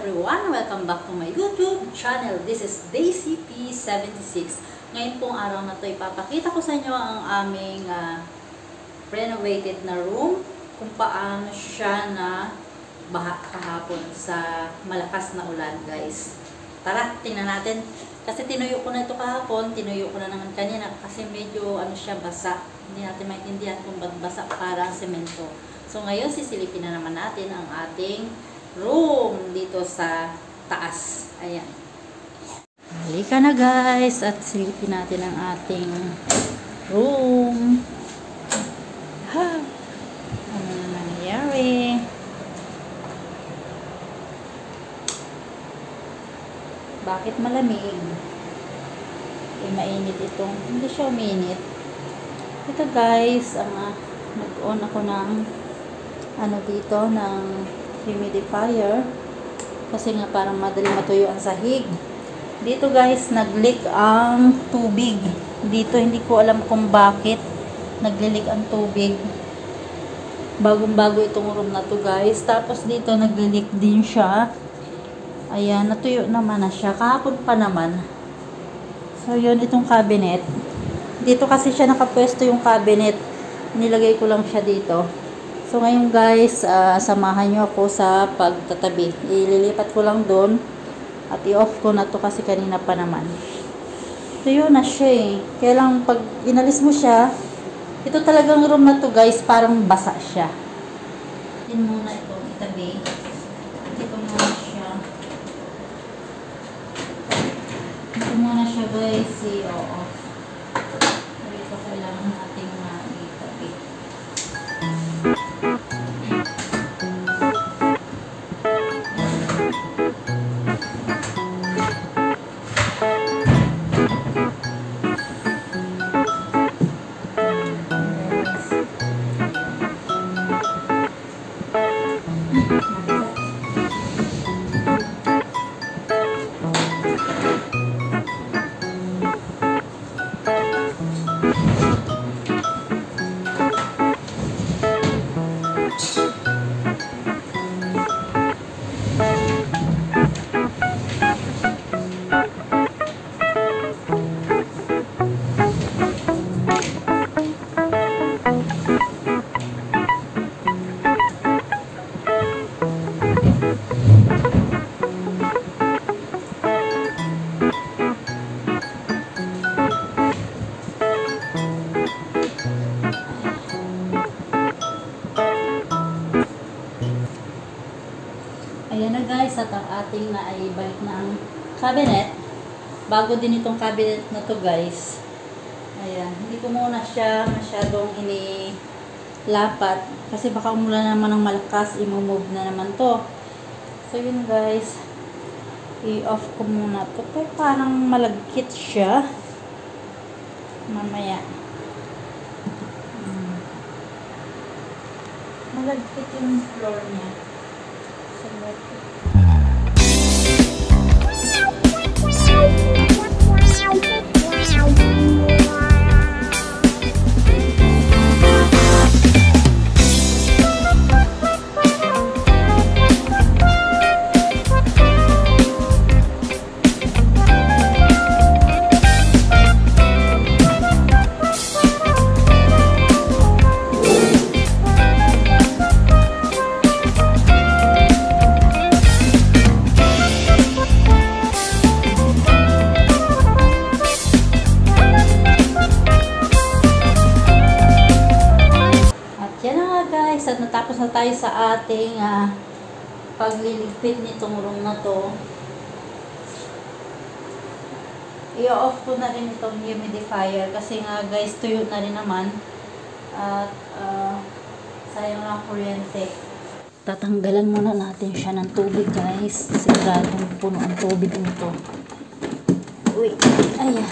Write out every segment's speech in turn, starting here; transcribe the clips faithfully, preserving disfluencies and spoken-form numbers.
everyone! Welcome back to my YouTube channel. This is Daisy P seventy-six. Ngayon pong araw na to, ipapakita ko sa inyo ang aming uh, renovated na room. Kung paano siya na baha kahapon sa malakas na ulan, guys. Tara, tingnan natin. Kasi tinuyo ko na ito kahapon, tinuyo ko na naman kanina kasi medyo ano siya, basa. Hindi natin maintindihan kung ba't basa, parang semento. So ngayon, sisilipin na naman natin ang ating room dito sa taas. Ayan. Halika na guys at silipin natin ang ating room. Ha! Ano na nangyayari? Bakit malamig? Eh, mainit itong. Hindi siya uminit. Ito guys, ang uh, nag-on ako ng ano dito, ng humidifier kasi nga parang madali matuyo ang sahig. Dito guys, nag-leak ang tubig dito. Hindi ko alam kung bakit nag-leak ang tubig. Bagong bago itong room na to guys. Tapos dito nag-leak din siya. Ayan, natuyo naman na siya. Kahapon pa naman. So yun, itong cabinet dito kasi siya nakapwesto yung cabinet. Nilagay ko lang siya dito. So ngayon guys, uh, samahan nyo ako sa pagtatabi. Ililipat ko lang doon at i-off ko na to kasi kanina pa naman. So yun na siya eh. Kaya lang pag inalis mo siya, ito talagang room na to guys, parang basa siya. Din muna ito itabi. Ito muna siya. Ito muna siya guys, i-off. So ito kailangan natin na itabi. Ayan na guys, at ang ating na ay balik na ang cabinet. Bago din itong cabinet na to guys. Ayan, hindi ko muna siya masyadong inilapat. Kasi baka umulan naman ng malakas, i-move na naman to. So yun guys, i-off ko muna to. Pero parang malagkit siya. Mamaya. Hmm. Malagkit yung floor niya. At natapos na tayo sa ating uh, pagliligpit nitong room na to. I-off ko na rin itong humidifier kasi nga guys, tuyo na rin naman at uh, sayang lang kuryente. Tatanggalan muna natin siya ng tubig guys, siguradong puno ang tubig nito. Uy, ayan.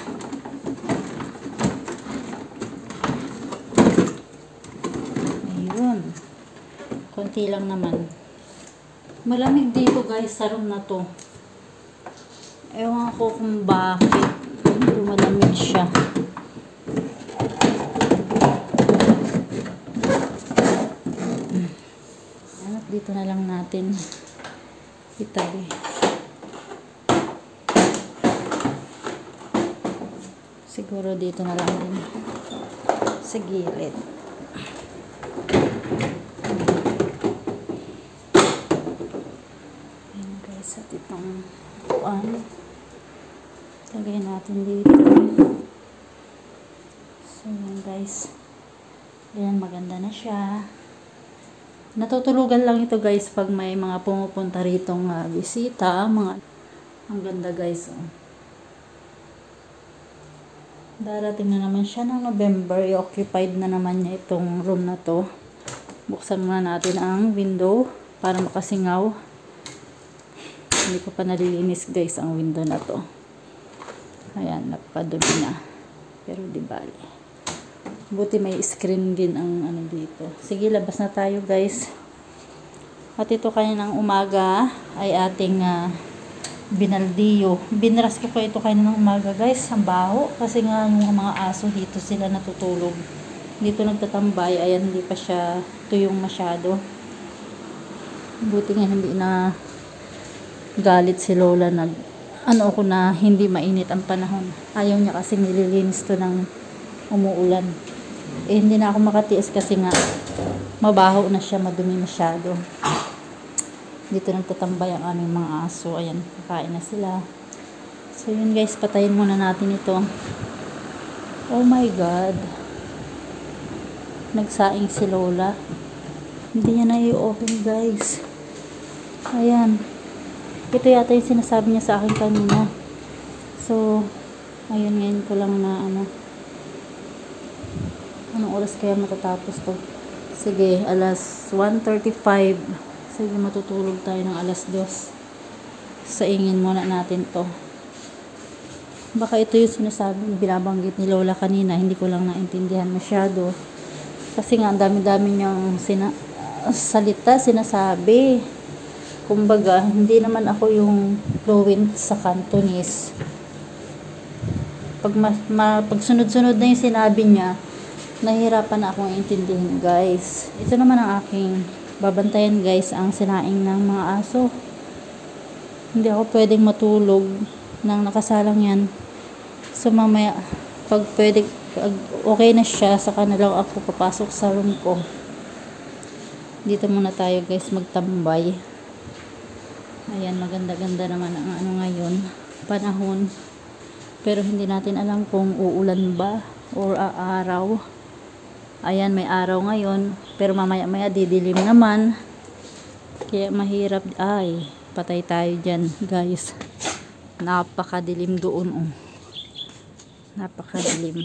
Konti lang naman. Malamig dito guys sa room na to. Ewan ko kung bakit medyo malamig siya. Dito na lang natin itabi. Siguro dito na lang din sa gilid. Ayan guys, at itong upuan lagay natin dito. So yan guys, ayan, maganda na siya. Natutulugan lang ito guys pag may mga pumupunta ritong uh, bisita. Mga, ang ganda guys. Oh. Darating na naman siya ng November. I-occupied na naman niya itong room na to. Buksan muna natin ang window para makasingaw. Hindi ko pa nalilinis guys ang window na to. Ayan, napadumi na. Pero di bali. Buti may screen din ang ano dito. Sige, labas na tayo guys. At ito kaninang umaga ay ating uh, binaldiyo. Binras ko pa ito kaninang umaga guys. Ang baho. Kasi nga yung mga aso dito sila natutulog. Dito nagtatambay. Ayan, hindi pa siya tuyong masyado. Buti nga hindi na galit si Lola. Nag, ano ako na hindi mainit ang panahon. Ayaw niya kasi nililinis to ng umuulan. Eh, hindi na ako makatiis kasi nga mabaho na siya, madumi masyado. Dito nagtatambay ang aming mga aso. Ayan, kakain na sila. So yun guys, patayin muna natin ito. Oh my god, nagsaing si Lola. Hindi niya na i-open guys. Ayan, ito yata yung sinasabi niya sa akin kanina. So ayun, ngayon ko lang na ano, anong oras kaya matatapos to. Sige, alas one thirty-five. Sige, matutulog tayo ng alas dos. Saingin muna natin to. Baka ito yung sinasabi, binabanggit ni Lola kanina. Hindi ko lang naintindihan masyado. Kasi nga, ang dami-dami niyang sina salita, sinasabi. Kumbaga, hindi naman ako yung fluent sa Cantonese. Pag, ma ma pag sunod-sunod na yung sinabi niya, nahihirapan na akong intindihin guys. Ito naman ang aking babantayan guys, ang sinaing ng mga aso. Hindi ako pwedeng matulog nang nakasalang yan. So mamaya, pag pwede, pag okay na siya, saka na lang ako papasok sa room ko. Dito muna tayo guys magtambay. Ayan, maganda-ganda naman ang ano ngayon, panahon. Pero hindi natin alam kung uulan ba or aaraw. Ayan, may araw ngayon, pero mamaya-maya didilim naman. Kaya mahirap. Ay, patay tayo dyan, guys. Napakadilim doon, oh. Napakadilim.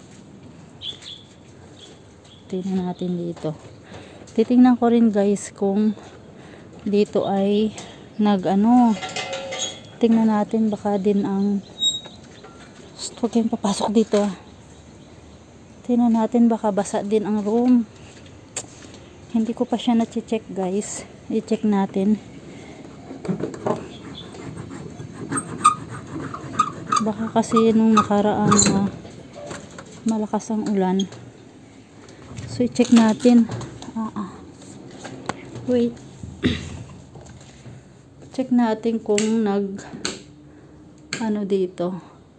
Tingnan natin dito. Titingnan ko rin, guys, kung dito ay nag-ano. Tingnan natin, baka din ang... Huwag kayong papasok dito, ah. Tingnan natin, baka basa din ang room. Hindi ko pa siya na-check guys. I-check natin. Baka kasi nung nakaraang uh, malakas ang ulan. So i-check natin. Ah, ah. Wait. Check natin kung nag ano dito.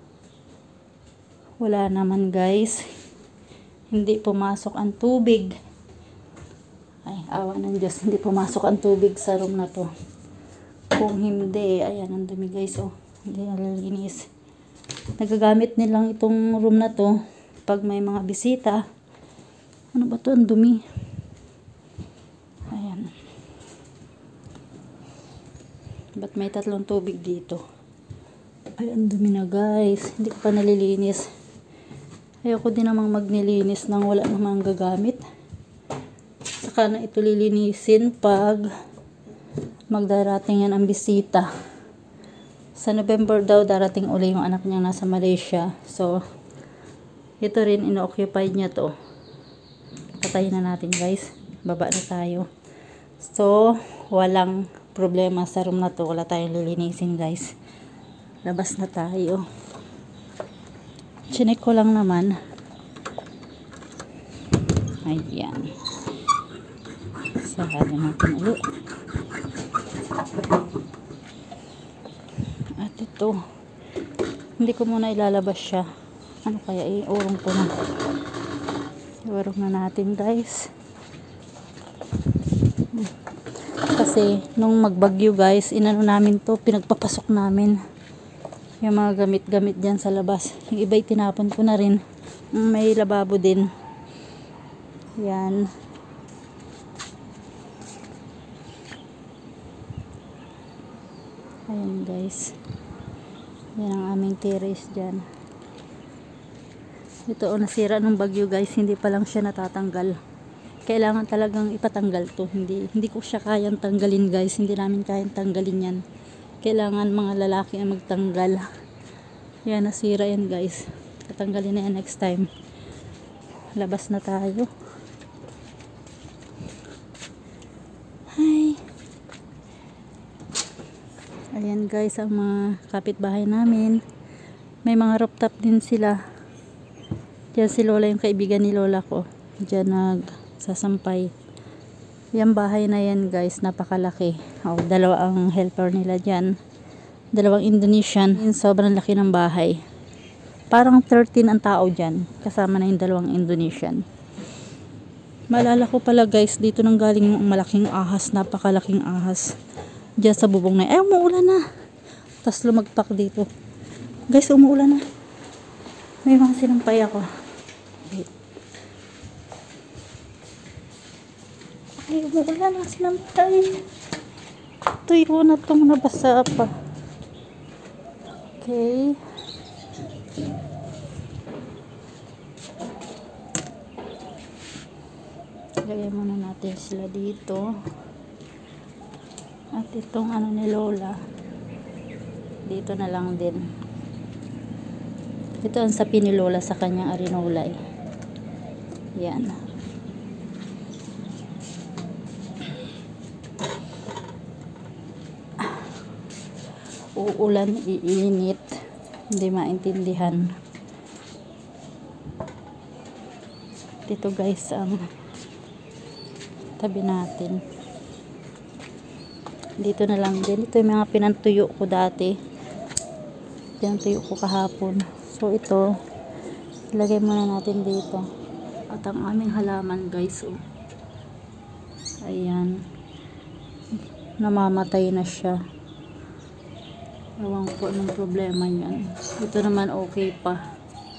Wala naman guys. Hindi pumasok ang tubig. Ay, awa ng Diyos, hindi pumasok ang tubig sa room na to. Kung hindi, ayan, ang dumi guys, oh. Hindi nalilinis. Nagagamit nilang itong room na to pag may mga bisita. Ano ba to? Ang dumi. Ayan. Ba't may tatlong tubig dito? Ay, ang dumi na guys. Hindi ko pa nalilinis. Ayoko din namang magnilinis nang wala namang gagamit. Saka na ito lilinisin pag magdarating yan ang bisita. Sa November daw darating uli yung anak niya nasa Malaysia. So, ito rin ino-occupied niya to. Patayin na natin guys. Baba na tayo. So, walang problema sa room na to. Wala tayong lilinisin guys. Labas na tayo. Chinek ko lang naman. Ayan. Sarado natin ulit. dito. Hindi ko muna ilalabas siya. Ano kaya, iurong ko na. Iurong na natin guys. Kasi nung magbagyo guys, inano namin to, pinagpapasok namin yung mga gamit-gamit dyan sa labas. Yung iba tinapon ko na rin. May lababo din. Yan. Ayan guys. Yan ang aming terrace dyan. Ito o, nasira ng bagyo guys. Hindi pa lang siya natatanggal. Kailangan talagang ipatanggal to. Hindi, hindi ko siya kayang tanggalin guys. Hindi namin kayang tanggalin yan. Kailangan mga lalaki ang magtanggal. Yan, nasira yan guys. Tatanggalin na yan next time. Labas na tayo. Hi. Ayan guys, ang mga kapitbahay namin. May mga rooftop din sila. Diyan si Lola, yung kaibigan ni Lola ko. Diyan nagsasampay. Yung bahay na yan guys, napakalaki. Oh, dalawa ang helper nila dyan. Dalawang Indonesian. Sobrang laki ng bahay. Parang thirteen ang tao dyan. Kasama na yung dalawang Indonesian. Maalala ko pala guys, dito nang galing yung malaking ahas. Napakalaking ahas. Diyan sa bubong na. Ay, umuulan na. Tapos lumagpak dito. Guys, umuulan na. May mga sinampay ako. Wait. Ay, umuulan na sinampay. Tuyo na itong nabasa pa. Okay. Lagyan muna natin sila dito. At itong ano ni Lola, dito na lang din. Ito ang sapi ni Lola sa kanyang arinolay. Yan. Uulan, iinit. Hindi maintindihan. Dito guys ang tabi natin. Dito na lang din. Ito yung mga pinantuyo ko dati. Pinantuyo ko kahapon. So ito, ilagay muna natin dito. At ang aming halaman guys, oh. Ayan. Namamatay na siya. Ewan ko anong problema yan. Ito naman okay pa.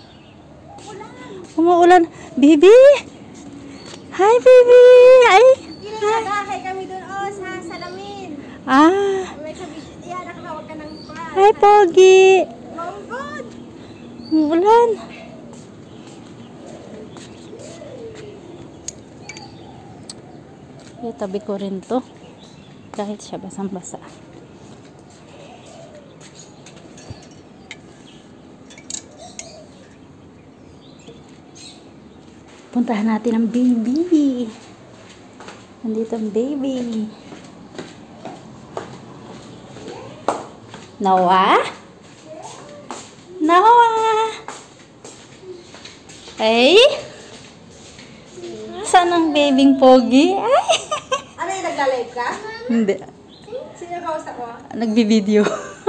Umuulan. Baby! Hi baby! Ay! Ginagahay kami doon oh, sa salamin. Ah! May sabi, yan, nakatawag ka ng kwa. Hi Pogi! Oh, good! Umuulan. Itabi ko rin to. Kahit siya basang-basa. Puntahan natin ang baby. Nandito ang baby. Noah? Noah? Hey? Saan ang babyng Pogi? Ay! Ano yung nagla-live ka? Hindi. Sino kausap mo? Nagbibideo.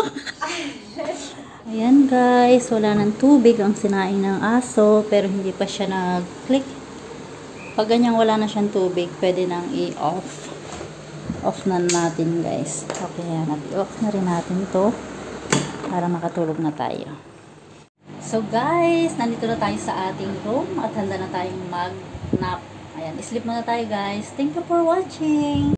Ayan guys, wala ng tubig ang sinaing ng aso, pero hindi pa siya nag-click. Pag ganyang wala na siyang tubig, pwede nang i-off. Off na natin guys. Okay, yan. I-off na rin natin to para makatulog na tayo. So guys, nandito na tayo sa ating room at handa na tayong mag-nap. Ayan, sleep muna tayo guys. Thank you for watching.